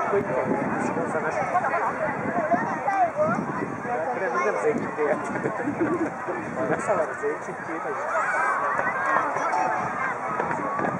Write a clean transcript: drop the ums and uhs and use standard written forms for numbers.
個一個ね、スポンサーなしで。これはみんなの税金でやってる。皆様の税金っていうのに。